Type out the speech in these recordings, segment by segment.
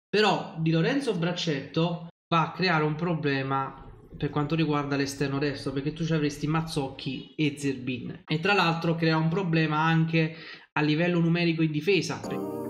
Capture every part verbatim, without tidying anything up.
Però Di Lorenzo Braccetto va a creare un problema per quanto riguarda l'esterno destro, perché tu ci avresti Mazzocchi e Zerbin, e tra l'altro crea un problema anche a livello numerico in difesa.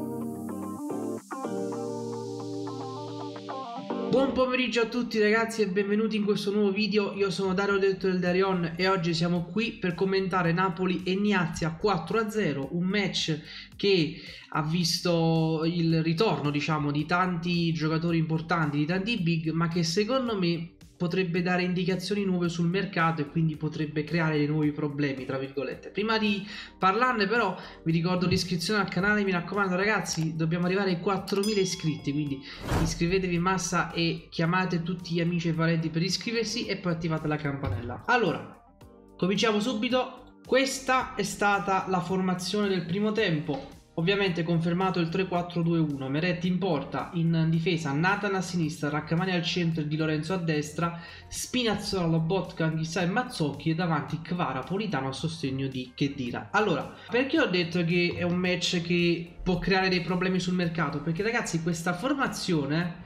Buon pomeriggio a tutti ragazzi e benvenuti in questo nuovo video. Io sono Dario Detto del Darion e oggi siamo qui per commentare Napoli e Ignazia quattro a zero, un match che ha visto il ritorno, diciamo, di tanti giocatori importanti, di tanti big, ma che secondo me potrebbe dare indicazioni nuove sul mercato e quindi potrebbe creare dei nuovi problemi, tra virgolette. Prima di parlarne però vi ricordo l'iscrizione al canale, mi raccomando ragazzi, dobbiamo arrivare ai quattromila iscritti, quindi iscrivetevi in massa e chiamate tutti gli amici e parenti per iscriversi e poi attivate la campanella. Allora, cominciamo subito. Questa è stata la formazione del primo tempo. Ovviamente confermato il tre quattro due uno, Meretti in porta, in difesa Nathan a sinistra, Raccamani al centro e Di Lorenzo a destra, Spinazzola, Lobotka, Anghissà e Mazzocchi e davanti Kvara, Politano a sostegno di Khedira. Allora, perché ho detto che è un match che può creare dei problemi sul mercato? Perché ragazzi questa formazione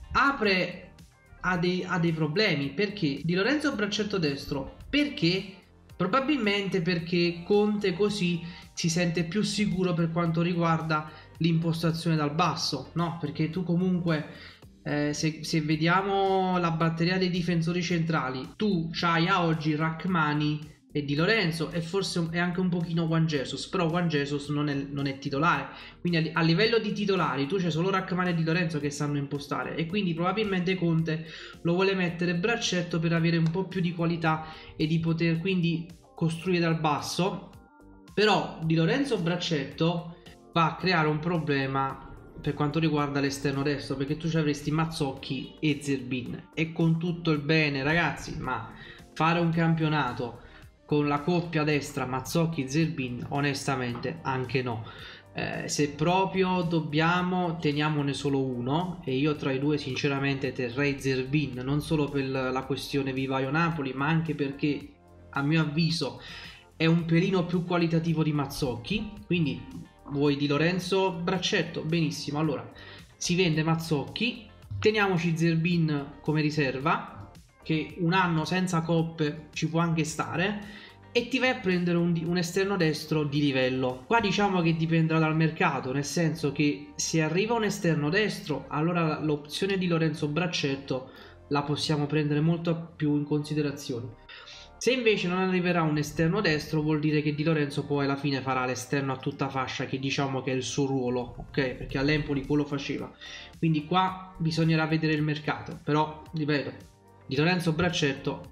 apre a dei, a dei problemi. Perché Di Lorenzo braccetto destro? Perché? Probabilmente perché Conte così si sente più sicuro per quanto riguarda l'impostazione dal basso, no? Perché tu comunque eh, se, se vediamo la batteria dei difensori centrali, tu c'hai a oggi Rachmani e Di Lorenzo e forse è anche un pochino Juan Jesus, però Juan Jesus non è, non è titolare, quindi a, a livello di titolari tu c'è solo Rachmani e Di Lorenzo che sanno impostare e quindi probabilmente Conte lo vuole mettere braccetto per avere un po' più di qualità e di poter quindi costruire dal basso. Però Di Lorenzo braccetto va a creare un problema per quanto riguarda l'esterno destro, perché tu ci avresti Mazzocchi e Zerbin, e con tutto il bene ragazzi, ma fare un campionato con la coppia destra Mazzocchi-Zerbin onestamente anche no. Eh, se proprio dobbiamo teniamone solo uno, e io tra i due sinceramente terrei Zerbin, non solo per la questione vivaio Napoli ma anche perché a mio avviso è un pelino più qualitativo di Mazzocchi. Quindi vuoi Di Lorenzo braccetto? Benissimo, allora si vende Mazzocchi, teniamoci Zerbin come riserva, che un anno senza coppe ci può anche stare, e ti vai a prendere un, un esterno destro di livello. Qua diciamo che dipenderà dal mercato, nel senso che se arriva un esterno destro allora l'opzione di Lorenzo braccetto la possiamo prendere molto più in considerazione. Se invece non arriverà un esterno destro vuol dire che Di Lorenzo poi alla fine farà l'esterno a tutta fascia, che diciamo che è il suo ruolo, ok? Perché all'Empoli quello faceva. Quindi qua bisognerà vedere il mercato, però ripeto, Di Lorenzo braccetto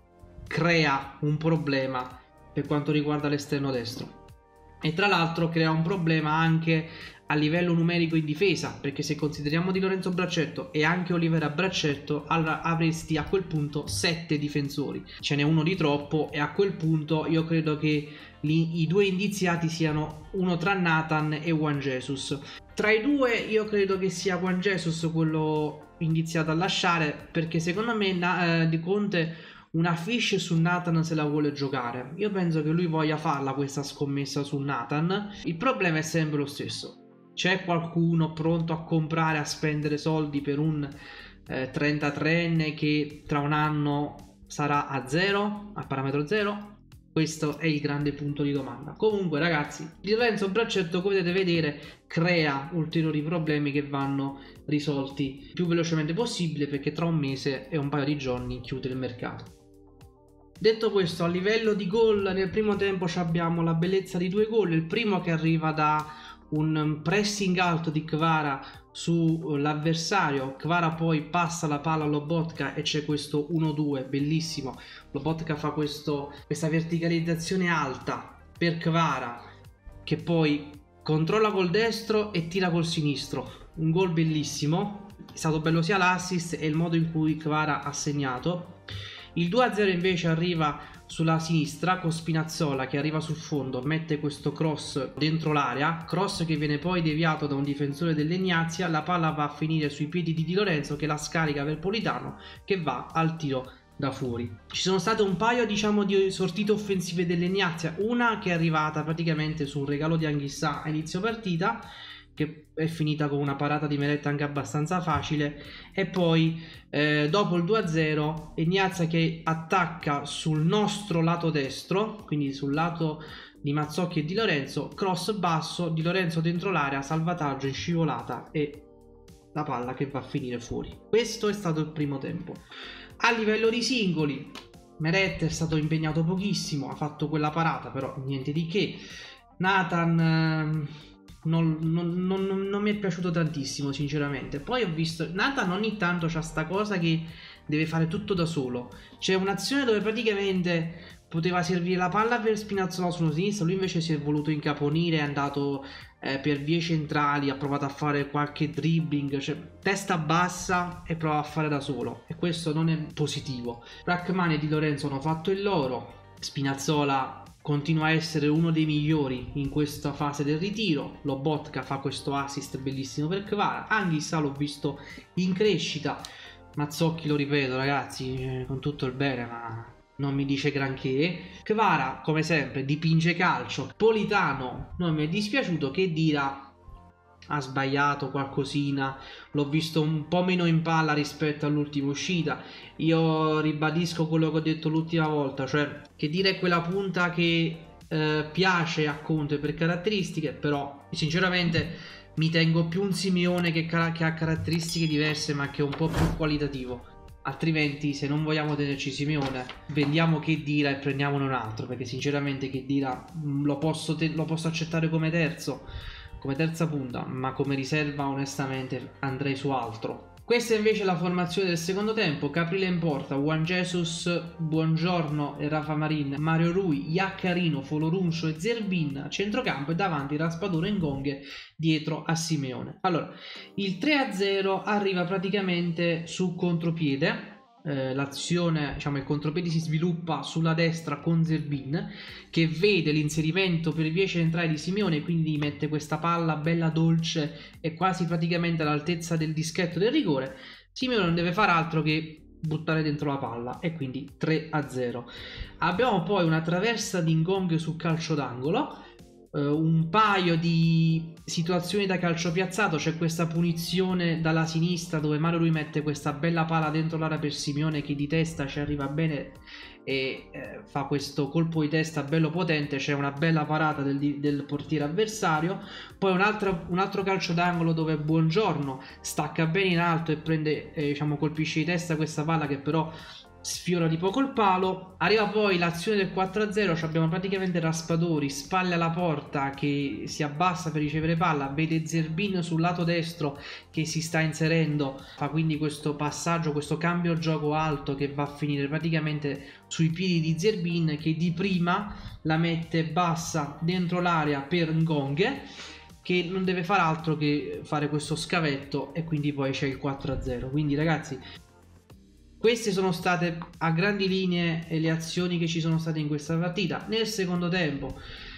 crea un problema per quanto riguarda l'esterno destro e tra l'altro crea un problema anche a livello numerico in difesa, perché se consideriamo Di Lorenzo braccetto e anche Olivera braccetto allora avresti a quel punto sette difensori, ce n'è uno di troppo, e a quel punto io credo che i due indiziati siano uno tra Nathan e Juan Jesus. Tra i due io credo che sia Juan Jesus quello indiziato a lasciare, perché secondo me eh, Di Conte una fish su Nathan se la vuole giocare. Io penso che lui voglia farla questa scommessa su Nathan. Il problema è sempre lo stesso: c'è qualcuno pronto a comprare, a spendere soldi per un eh, trentatreenne che tra un anno sarà a zero, a parametro zero? Questo è il grande punto di domanda. Comunque ragazzi, Di Lorenzo braccetto, come potete vedere, crea ulteriori problemi che vanno risolti il più velocemente possibile, perché tra un mese e un paio di giorni chiude il mercato. Detto questo, a livello di gol nel primo tempo abbiamo la bellezza di due gol. Il primo che arriva da un pressing alto di Kvara sull'avversario, Kvara poi passa la palla a Lobotka e c'è questo uno due bellissimo. Lobotka fa questo, questa verticalizzazione alta per Kvara, che poi controlla col destro e tira col sinistro. Un gol bellissimo, è stato bello sia l'assist e il modo in cui Kvara ha segnato. Il due a zero invece arriva sulla sinistra con Spinazzola che arriva sul fondo, mette questo cross dentro l'area, cross che viene poi deviato da un difensore dell'Ignazia, la palla va a finire sui piedi di Di Lorenzo che la scarica per Politano che va al tiro da fuori. Ci sono state un paio diciamo di sortite offensive dell'Ignazia, una che è arrivata praticamente su un regalo di Anghissà a inizio partita che è finita con una parata di Meret anche abbastanza facile, e poi eh, dopo il due a zero Ignazia che attacca sul nostro lato destro, quindi sul lato di Mazzocchi e Di Lorenzo, cross basso, Di Lorenzo dentro l'area, salvataggio in scivolata e la palla che va a finire fuori. Questo è stato il primo tempo. A livello di singoli, Meret è stato impegnato pochissimo, ha fatto quella parata, però niente di che. Nathan eh, non, non, non, non mi è piaciuto tantissimo sinceramente. Poi ho visto Nathan ogni tanto c'ha sta cosa che deve fare tutto da solo. C'è un'azione dove praticamente poteva servire la palla per Spinazzola sulla sinistra, lui invece si è voluto incaponire, è andato eh, per vie centrali, ha provato a fare qualche dribbling, cioè testa bassa e prova a fare da solo, e questo non è positivo. Rachmani e Di Lorenzo hanno fatto il loro, Spinazzola continua a essere uno dei migliori in questa fase del ritiro, Lobotka fa questo assist bellissimo per Kvara, Anghissà l'ho visto in crescita, Mazzocchi lo ripeto ragazzi, eh, con tutto il bene ma non mi dice granché. Kvara come sempre dipinge calcio. Politano non mi è dispiaciuto, che dirà, ha sbagliato qualcosina, l'ho visto un po' meno in palla rispetto all'ultima uscita. Io ribadisco quello che ho detto l'ultima volta, cioè che dire quella punta che eh, piace a Conte per caratteristiche, però sinceramente mi tengo più un Simeone che, che ha caratteristiche diverse ma che è un po' più qualitativo. Altrimenti, se non vogliamo tenerci Simeone, vendiamo Khedira e prendiamone un altro, perché sinceramente Khedira lo posso, lo posso accettare come terzo, come terza punta, ma come riserva onestamente andrei su altro. Questa è invece la formazione del secondo tempo: Caprile in porta, Juan Jesus, Buongiorno e Rafa Marin, Mario Rui, Iaccarino, Foloruncio e Zerbin a centrocampo, e davanti Raspadore e Ngonghe dietro a Simeone. Allora, il tre a zero arriva praticamente su contropiede. Eh, l'azione, diciamo il contropiede si sviluppa sulla destra con Zerbin che vede l'inserimento per vie centrali di Simeone, quindi mette questa palla bella dolce e quasi praticamente all'altezza del dischetto del rigore. Simeone non deve fare altro che buttare dentro la palla e quindi tre a zero. Abbiamo poi una traversa di Ngonghe sul calcio d'angolo, un paio di situazioni da calcio piazzato. C'è questa punizione dalla sinistra dove Mario Rui mette questa bella palla dentro l'area per Simeone che di testa ci arriva bene e eh, fa questo colpo di testa bello potente. C'è una bella parata del, del portiere avversario. Poi un altro, un altro calcio d'angolo dove Buongiorno stacca bene in alto e prende eh, diciamo colpisce di testa questa palla che però sfiora di poco il palo. Arriva poi l'azione del quattro a zero, abbiamo praticamente Raspadori spalle alla porta che si abbassa per ricevere palla, vede Zerbin sul lato destro che si sta inserendo, fa quindi questo passaggio, questo cambio gioco alto che va a finire praticamente sui piedi di Zerbin che di prima la mette bassa dentro l'area per Ngonghe che non deve fare altro che fare questo scavetto, e quindi poi c'è il quattro a zero. Quindi ragazzi, queste sono state a grandi linee le azioni che ci sono state in questa partita. Nel secondo tempo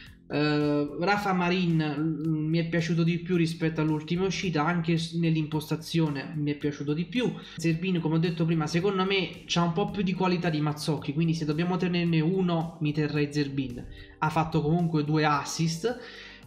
eh, Rafa Marin mi è piaciuto di più rispetto all'ultima uscita, anche nell'impostazione mi è piaciuto di più. Zerbin, come ho detto prima, secondo me c'ha un po' più di qualità di Mazzocchi, quindi se dobbiamo tenerne uno mi terrei Zerbin. Ha fatto comunque due assist.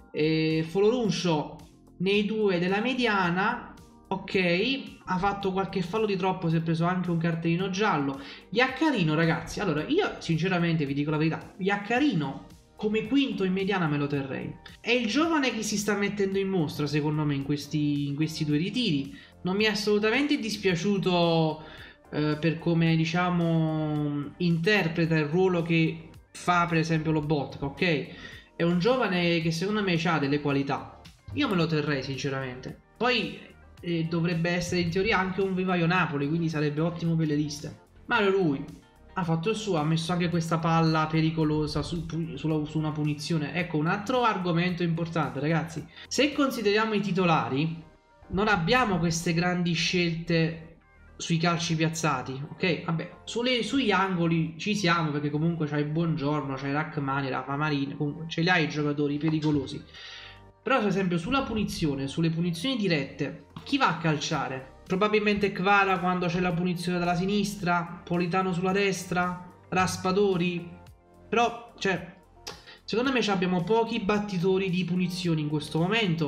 E Foloruncio nei due della mediana, ok, ha fatto qualche fallo di troppo, si è preso anche un cartellino giallo. Iaccarino ragazzi, allora io sinceramente vi dico la verità, Iaccarino come quinto in mediana me lo terrei. È il giovane che si sta mettendo in mostra secondo me in questi, in questi due ritiri. Non mi è assolutamente dispiaciuto eh, per come diciamo interpreta il ruolo che fa per esempio Lobotka, ok? È un giovane che secondo me ha delle qualità, io me lo terrei sinceramente. Poi e dovrebbe essere in teoria anche un vivaio Napoli, quindi sarebbe ottimo per le liste. Mario Rui ha fatto il suo, ha messo anche questa palla pericolosa su, su, su una punizione. Ecco un altro argomento importante ragazzi: se consideriamo i titolari non abbiamo queste grandi scelte sui calci piazzati, ok? Vabbè, sulle, sugli angoli ci siamo, perché comunque c'hai Buongiorno, c'hai Rachmani, Rafa Marin, comunque ce li hai i giocatori pericolosi. Però per esempio sulla punizione, sulle punizioni dirette, chi va a calciare? Probabilmente Kvara quando c'è la punizione dalla sinistra, Politano sulla destra, Raspadori. Però, cioè, secondo me abbiamo pochi battitori di punizioni in questo momento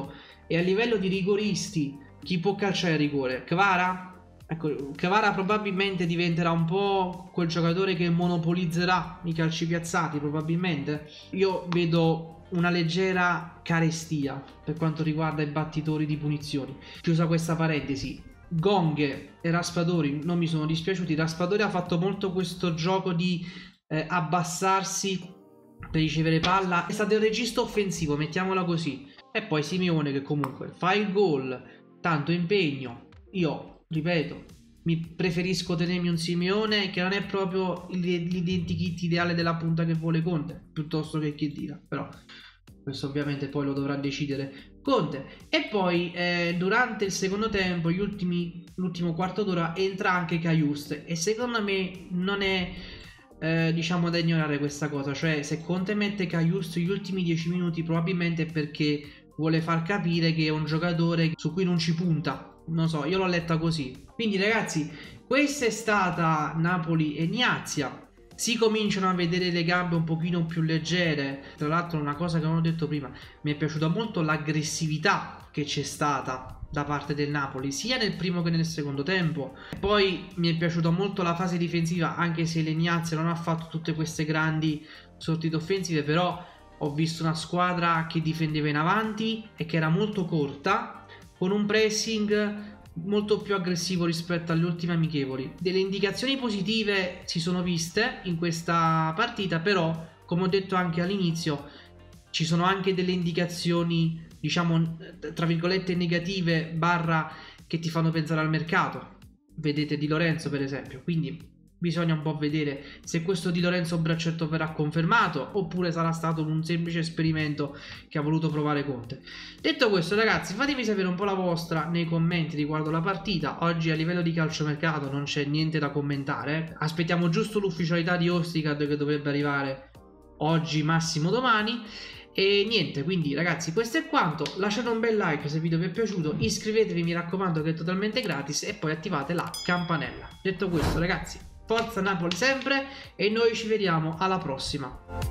E a livello di rigoristi, chi può calciare il rigore? Kvara? Ecco, Kvara probabilmente diventerà un po' quel giocatore che monopolizzerà i calci piazzati, probabilmente. Io vedo una leggera carestia per quanto riguarda i battitori di punizioni. Chiusa questa parentesi, Gong e Raspadori non mi sono dispiaciuti. Raspadori ha fatto molto questo gioco di eh, abbassarsi per ricevere palla, è stato il regista offensivo, mettiamola così. E poi Simeone che comunque fa il gol, tanto impegno. Io ripeto, mi preferisco tenermi un Simeone che non è proprio l'identikit ideale della punta che vuole Conte, piuttosto che Khedira, però questo ovviamente poi lo dovrà decidere Conte. E poi eh, durante il secondo tempo, gli ultimi, l'ultimo quarto d'ora, entra anche Cajuste e secondo me non è eh, diciamo da ignorare questa cosa. Cioè, se Conte mette Cajuste gli ultimi dieci minuti, probabilmente è perché vuole far capire che è un giocatore su cui non ci punta. Non so, io l'ho letta così. Quindi ragazzi, questa è stata Napoli e Ignazia. Si cominciano a vedere le gambe un pochino più leggere. Tra l'altro una cosa che non ho detto prima, mi è piaciuta molto l'aggressività che c'è stata da parte del Napoli, sia nel primo che nel secondo tempo. Poi mi è piaciuta molto la fase difensiva, anche se l'Ignazia non ha fatto tutte queste grandi sortite offensive, però ho visto una squadra che difendeva in avanti e che era molto corta, con un pressing molto più aggressivo rispetto alle ultime amichevoli. Delle indicazioni positive si sono viste in questa partita, però come ho detto anche all'inizio ci sono anche delle indicazioni, diciamo tra virgolette negative, barra che ti fanno pensare al mercato. Vedete Di Lorenzo per esempio, quindi bisogna un po' vedere se questo Di Lorenzo braccetto verrà confermato oppure sarà stato un semplice esperimento che ha voluto provare Conte. Detto questo ragazzi, fatemi sapere un po' la vostra nei commenti riguardo la partita. Oggi a livello di calciomercato non c'è niente da commentare, aspettiamo giusto l'ufficialità di Ostikad che dovrebbe arrivare oggi, massimo domani. E niente, quindi ragazzi questo è quanto. Lasciate un bel like se il video vi è piaciuto, iscrivetevi mi raccomando che è totalmente gratis e poi attivate la campanella. Detto questo ragazzi, forza Napoli sempre e noi ci vediamo alla prossima.